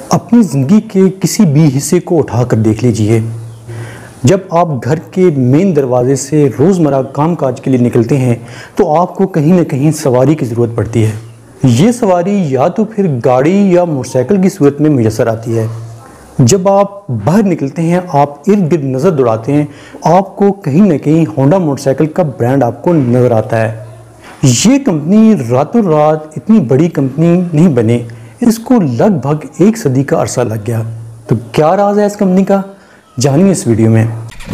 اپنی زندگی کے کسی بھی حصے کو اٹھا کر دیکھ لیجئے۔ جب آپ گھر کے مین دروازے سے روزمرہ کام کاج کے لیے نکلتے ہیں تو آپ کو کہیں نہ کہیں سواری کی ضرورت پڑتی ہے۔ یہ سواری یا تو پھر گاڑی یا موٹر سائیکل کی صورت میں میسر آتی ہے۔ جب آپ باہر نکلتے ہیں، آپ ارد گرد نظر دوڑاتے ہیں، آپ کو کہیں نہ کہیں ہونڈا موٹر سائیکل کا برانڈ آپ کو نظر آتا ہے۔ یہ کمپنی راتوں رات اتنی بڑی کمپنی نہیں بنے، اس کو لگ بھگ 1 صدی کا عرصہ لگ گیا۔ تو کیا راز ہے اس کمپنی کا؟ جانیے اس ویڈیو میں۔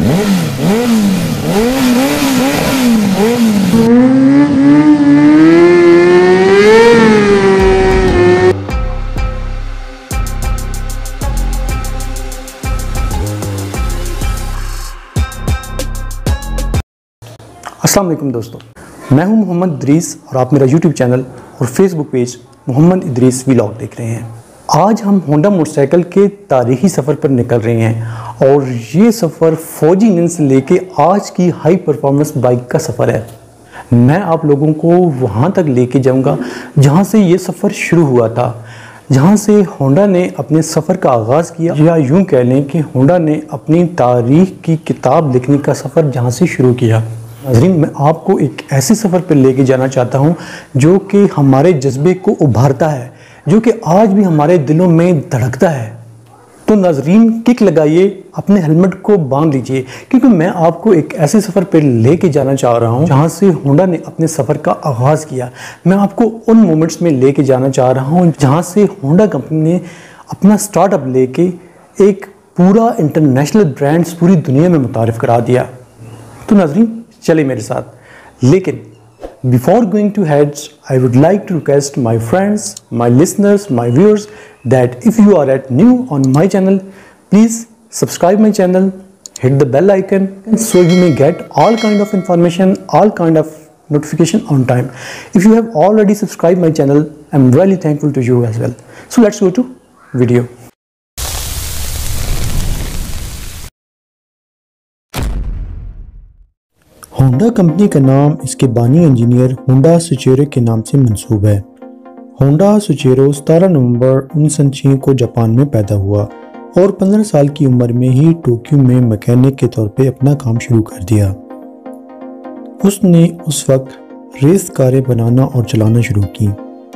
السلام علیکم دوستو، میں ہوں محمد ادریس اور آپ میرا یوٹیوب چینل اور Facebook page Muhammad Idrees vlog دیکھ رہے ہیں۔ آج ہم ہونڈا موٹر سائیکل کے تاریخی سفر پر نکل رہے ہیں اور یہ سفر فوجی انجن سے لے کے آج کی ہائی پرفارمنس بائک کا سفر ہے۔ میں آپ لوگوں کو وہاں تک لے کے جاؤں گا جہاں سے یہ سفر شروع ہوا تھا، جہاں سے ہونڈا نے اپنے سفر کا آغاز کیا، یا یوں کہہ لیں کہ ہونڈا نے اپنی تاریخ کی کتاب لکھنے کا سفر جہاں سے شروع کیا۔ ناظرین، میں آپ کو ایک ایسے سفر پر لے کے جانا چاہتا ہوں جو کہ ہمارے جذبے کو ابھارتا ہے، جو کہ آج بھی ہمارے دلوں میں دھڑکتا ہے۔ تو ناظرین، کک لگائیے، اپنے ہیلمٹ کو باندھ لیجئے، کیونکہ میں آپ کو ایک ایسے سفر پر لے کے جانا چاہ رہا ہوں جہاں سے ہونڈا نے اپنے سفر کا آغاز کیا۔ میں آپ کو ان مومنٹس میں لے کے جانا چاہ رہا ہوں جہاں سے ہونڈا کمپنی نے اپنا سٹارٹ اپ لے کے ایک پورا انٹرنیشنل برانڈز پوری دنیا میں متعارف کرا دیا۔ تو ناظرین، چلے میرے ساتھ۔ لیکن before going to heads, I would like to request my friends, my listeners, my viewers that if you are new on my channel, please subscribe my channel, hit the bell icon so you may get all kind of information, all kind of notification on time. If you have already subscribed my channel, I'm really thankful to you as well. So let's go to video. Honda company کا نام اس کے بانی engineer Honda سوچیرو کے نام سے منسوب ہے۔ Honda سوچیرو 17 نومبر 1906 کو جاپان میں پیدا ہوا اور 15 سال کی عمر میں ہی ٹوکیو میں میکینک کے طور پہ اپنا کام شروع کر دیا۔ اس نے اس وقت ریس کاریں بنانا اور چلانا شروع کی۔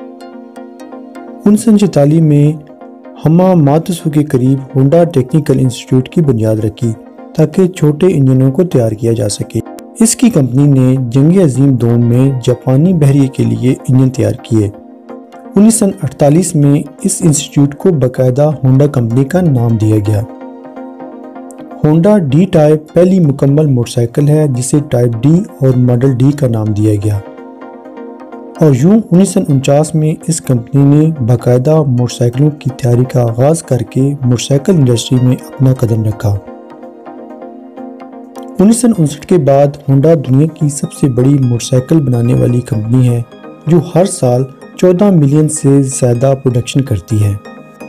1946 میں ہما ماتسو کے قریب ہونڈا ٹیکنیکل انسٹیٹیوٹ کی بنیاد رکھی تاکہ چھوٹے انجنوں کو تیار کیا جا سکے۔ اس کی کمپنی نے جنگ عظیم دوم میں جاپانی بحریے کے لیے انجن تیار کیے۔ 1948 میں اس انسٹیٹیوٹ کو باقاعدہ ہونڈا کمپنی کا نام دیا گیا۔ ہونڈا ڈی ٹائپ پہلی مکمل موٹر سائیکل ہے جسے ٹائپ ڈی اور ماڈل ڈی کا نام دیا گیا، اور یوں 1949 میں اس کمپنی نے باقاعدہ موٹر سائیکلوں کی تیاری کا آغاز کر کے موٹر سائیکل انڈسٹری میں اپنا قدم رکھا۔ 1959 کے بعد ہونڈا دنیا کی سب سے بڑی موٹر سائیکل بنانے والی کمپنی ہے جو ہر سال 14 ملین سے زیادہ پروڈکشن کرتی ہے۔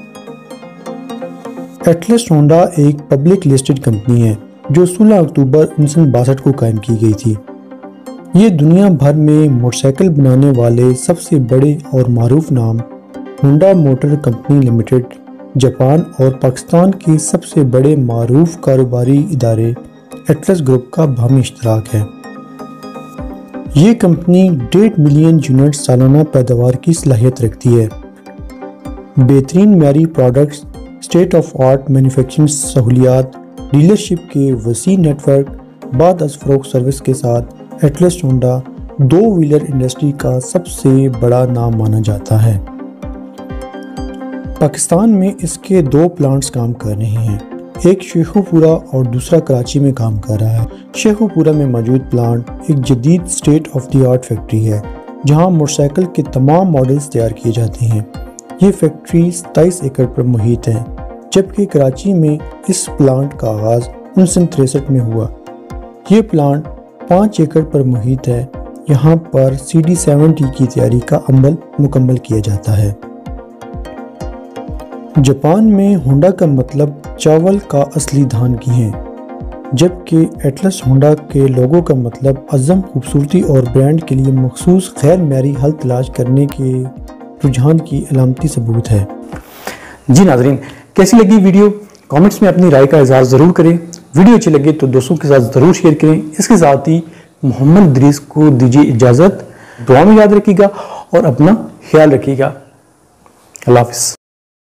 ایٹلس ہونڈا ایک پبلک لسٹڈ کمپنی ہے جو 16 اکتوبر 1962 کو قائم کی گئی تھی۔ یہ دنیا بھر میں موٹر سائیکل بنانے والے سب سے بڑے اور معروف نام Honda motor company limited, Japan اور پاکستان کے سب سے بڑے معروف کاروباری ادارے ایٹلس گروپ کا باہمی اشتراک ہے۔ یہ کمپنی 1.5 ملین یونٹ سالانہ پیداوار کی صلاحیت رکھتی ہے۔ بہترین معیاری products, state of art manufacturing سہولیات، ڈیلرشپ کے وسیع نیٹ ورک، بعد از فروخت سروس کے ساتھ ایٹلس ہونڈا 2 ویلر انڈسٹری کا سب سے بڑا نام مانا جاتا ہے۔ پاکستان میں اس کے 2 پلانٹس کام کر رہے ہیں، ایک شیخو پورہ اور دوسرا کراچی میں کام کر رہا ہے۔ شیخو پورہ میں موجود پلانٹ ایک جدید state of the art factory ہے جہاں موٹر سائیکل کے تمام ماڈلز تیار کیے جاتے ہیں۔ یہ فیکٹری 27 ایکڑ پر محیط ہے، جبکہ کراچی میں اس پلانٹ کا آغاز 1963 میں ہوا۔ یہ پلانٹ 5 ایکڑ پر محیط ہے، یہاں پر CD70 کی تیاری کا عمل مکمل کیا جاتا ہے۔ جاپان میں ہونڈا کا مطلب چاول کا اصلی دھان کی ہیں، جبکہ ایٹلس ہونڈا کے لوگو کا مطلب عظم، خوبصورتی اور برانڈ کے لیے مخصوص غیر معیاری حل تلاش کرنے کے رجحان کی علامتی ثبوت ہے۔ جی ناظرین، کیسی لگی ویڈیو کامنٹس میں اپنی رائے کا اظہار ضرور کریں. ویڈیو اچھی لگے تو دوستوں کے ساتھ ضرور شیئر کریں. اس کے ساتھ ہی محمد ادریس کو دیجیے اجازت. دعا میں یاد رکھیے گا اور اپنا خیال رکھیے گا. اللہ حافظ.